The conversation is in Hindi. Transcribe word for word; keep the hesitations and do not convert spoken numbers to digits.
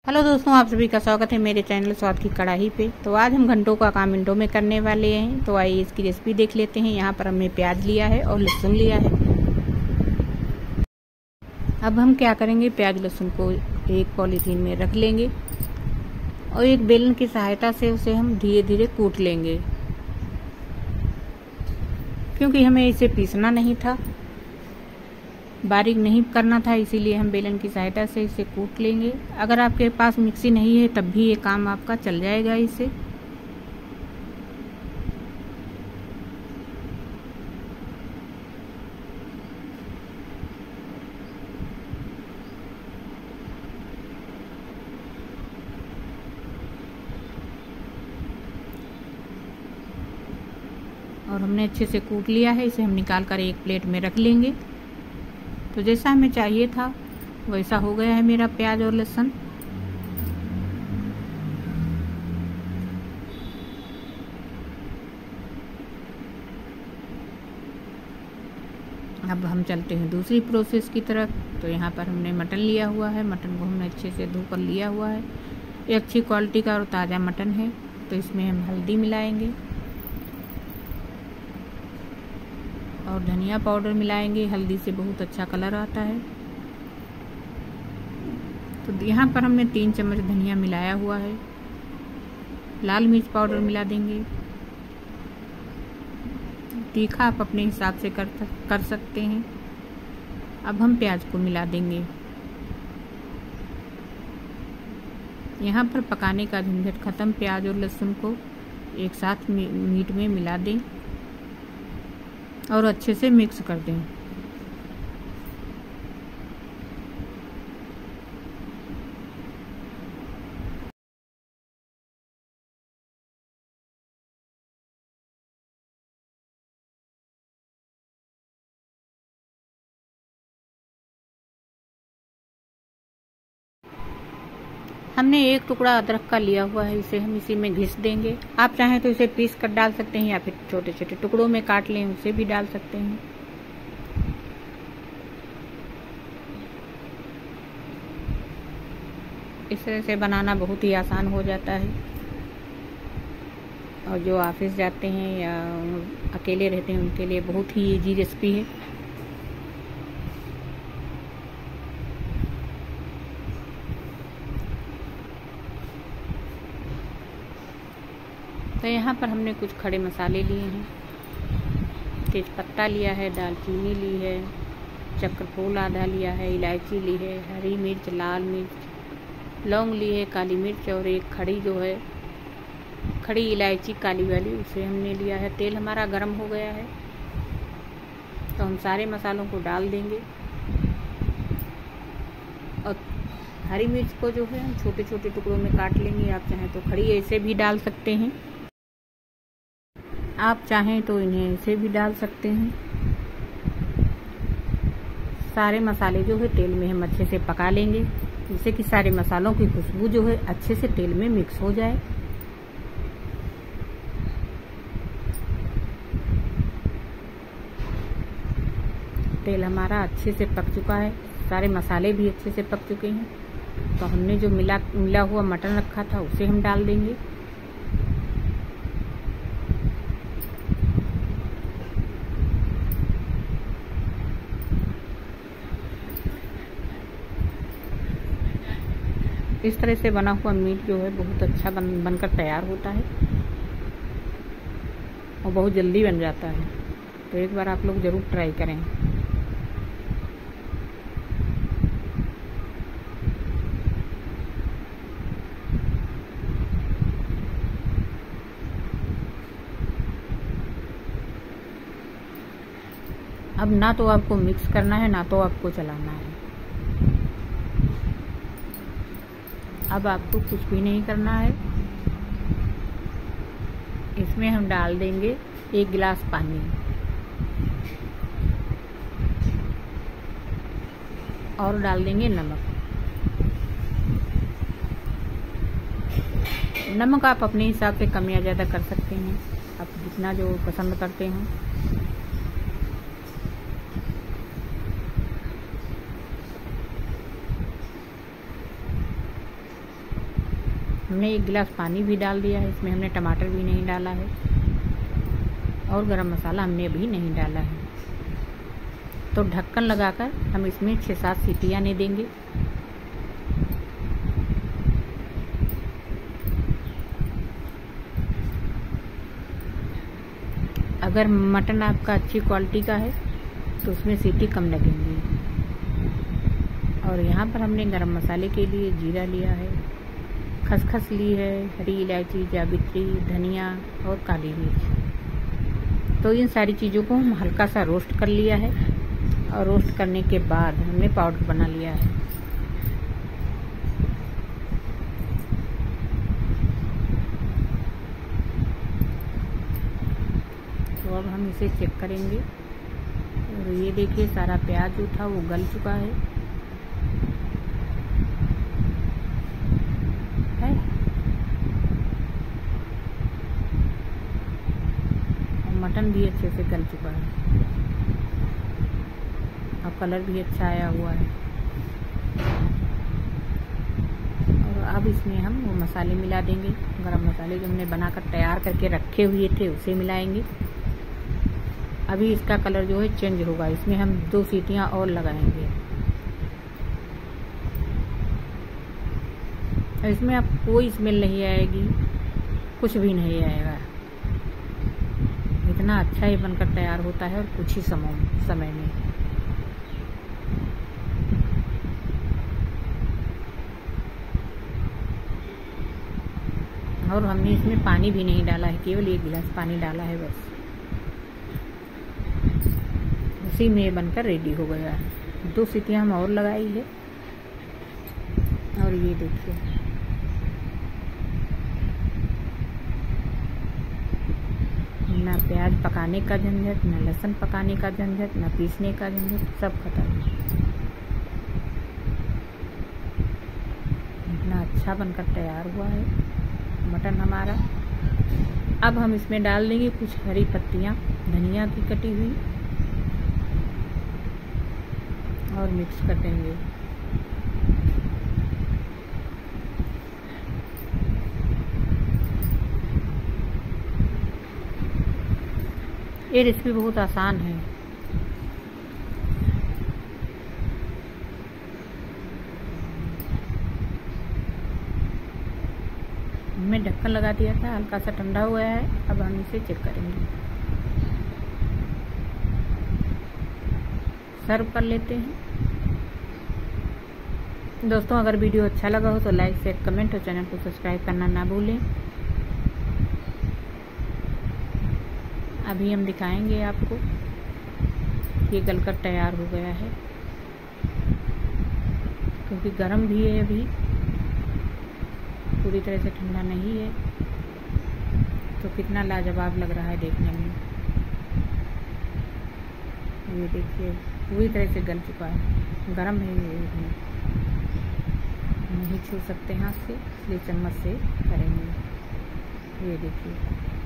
हेलो दोस्तों, आप सभी का स्वागत है मेरे चैनल स्वाद की कढ़ाई पे। तो आज हम घंटों का काम मिनटों में करने वाले हैं। तो आइए इसकी रेसिपी देख लेते हैं। यहाँ पर हमने प्याज लिया है और लहसुन लिया है। अब हम क्या करेंगे, प्याज लहसुन को एक पॉलीथीन में रख लेंगे और एक बेलन की सहायता से उसे हम धीरे धीरे कूट लेंगे, क्योंकि हमें इसे पीसना नहीं था, बारीक नहीं करना था, इसीलिए हम बेलन की सहायता से इसे कूट लेंगे। अगर आपके पास मिक्सी नहीं है तब भी ये काम आपका चल जाएगा इससे। और हमने अच्छे से कूट लिया है, इसे हम निकाल कर एक प्लेट में रख लेंगे। तो जैसा हमें चाहिए था वैसा हो गया है मेरा प्याज और लहसुन। अब हम चलते हैं दूसरी प्रोसेस की तरफ। तो यहाँ पर हमने मटन लिया हुआ है, मटन को हमने अच्छे से धो कर लिया हुआ है। ये अच्छी क्वालिटी का और ताज़ा मटन है। तो इसमें हम हल्दी मिलाएंगे और धनिया पाउडर मिलाएंगे। हल्दी से बहुत अच्छा कलर आता है। तो यहाँ पर हमने तीन चम्मच धनिया मिलाया हुआ है। लाल मिर्च पाउडर मिला देंगे। तीखा आप अपने हिसाब से कर कर सकते हैं। अब हम प्याज को मिला देंगे। यहाँ पर पकाने का झंझट खत्म। प्याज और लहसुन को एक साथ मीट में मिला दें और अच्छे से मिक्स कर दें। हमने एक टुकड़ा अदरक का लिया हुआ है, इसे हम इसी में घिस देंगे। आप चाहें तो इसे पीस कर डाल सकते हैं या फिर छोटे छोटे टुकड़ों में काट लें, उसे भी डाल सकते हैं। इस तरह से बनाना बहुत ही आसान हो जाता है और जो ऑफिस जाते हैं या अकेले रहते हैं उनके लिए बहुत ही इजी रेसिपी है। तो यहाँ पर हमने कुछ खड़े मसाले लिए हैं। तेज पत्ता लिया है, दालचीनी ली है, चक्रफूल आधा लिया है, इलायची ली है, हरी मिर्च, लाल मिर्च, लौंग ली है, काली मिर्च और एक खड़ी जो है खड़ी इलायची काली वाली, उसे हमने लिया है। तेल हमारा गर्म हो गया है तो हम सारे मसालों को डाल देंगे। और हरी मिर्च को जो है हम छोटे छोटे टुकड़ों में काट लेंगे। आप चाहें तो खड़ी ऐसे भी डाल सकते हैं, आप चाहें तो इन्हें ऐसे भी डाल सकते हैं। सारे मसाले जो है तेल में हम अच्छे से पका लेंगे, जिससे कि सारे मसालों की खुशबू जो है अच्छे से तेल में मिक्स हो जाए। तेल हमारा अच्छे से पक चुका है, सारे मसाले भी अच्छे से पक चुके हैं। तो हमने जो मिला मिला हुआ मटन रखा था उसे हम डाल देंगे। इस तरह से बना हुआ मीट जो है बहुत अच्छा बन बनकर तैयार होता है और बहुत जल्दी बन जाता है। तो एक बार आप लोग ज़रूर ट्राई करें। अब ना तो आपको मिक्स करना है ना तो आपको चलाना है। अब आपको कुछ भी नहीं करना है। इसमें हम डाल देंगे एक गिलास पानी और डाल देंगे नमक। नमक आप अपने हिसाब से कम या ज़्यादा कर सकते हैं, आप जितना जो पसंद करते हैं। हमने एक गिलास पानी भी डाल दिया है, इसमें हमने टमाटर भी नहीं डाला है और गरम मसाला हमने अभी नहीं डाला है। तो ढक्कन लगाकर हम इसमें छः सात सीटियाँ नहीं देंगे। अगर मटन आपका अच्छी क्वालिटी का है तो उसमें सीटी कम लगेंगी। और यहाँ पर हमने गरम मसाले के लिए जीरा लिया है, खसखस ली है, हरी इलायची, जावित्री, धनिया और काली मिर्च। तो इन सारी चीज़ों को हम हल्का सा रोस्ट कर लिया है और रोस्ट करने के बाद हमने पाउडर बना लिया है। तो अब हम इसे चेक करेंगे और ये देखिए सारा प्याज जो था वो गल चुका है, है? और मटन भी अच्छे से गल चुका है और कलर भी अच्छा आया हुआ है। और अब इसमें हम वो मसाले मिला देंगे, गरम मसाले जो हमने बनाकर तैयार करके रखे हुए थे उसे मिलाएंगे। अभी इसका कलर जो है चेंज होगा, इसमें हम दो सीटियां और लगाएंगे। इसमें अब कोई स्मेल नहीं आएगी, कुछ भी नहीं आएगा। इतना अच्छा ही बनकर तैयार होता है और कुछ ही समय समय में। और हमने इसमें पानी भी नहीं डाला है, केवल एक गिलास पानी डाला है बस। उसी में बनकर रेडी हो गया है। दो सीटियां हम और लगाई है और ये देखिए ना प्याज पकाने का झंझट, ना लहसुन पकाने का झंझट, ना पीसने का झंझट, सब खत्म। इतना अच्छा बनकर तैयार हुआ है मटन हमारा। अब हम इसमें डाल देंगे कुछ हरी पत्तियां धनिया की कटी हुई और मिक्स कर देंगे। ये रेसिपी बहुत आसान है। हमने ढक्कन लगा दिया था, हल्का सा ठंडा हुआ है। अब हम इसे चेक करेंगे, सर्व कर लेते हैं। दोस्तों अगर वीडियो अच्छा लगा हो तो लाइक शेयर कमेंट और चैनल को सब्सक्राइब करना ना भूलें। अभी हम दिखाएंगे आपको, ये गलकर तैयार हो गया है क्योंकि गर्म भी है, अभी पूरी तरह से ठंडा नहीं है। तो कितना लाजवाब लग रहा है देखने में। ये देखिए पूरी तरह से गल चुका है, गरम है, ये नहीं छू सकते हाथ से, इसलिए चम्मच से करेंगे। ये देखिए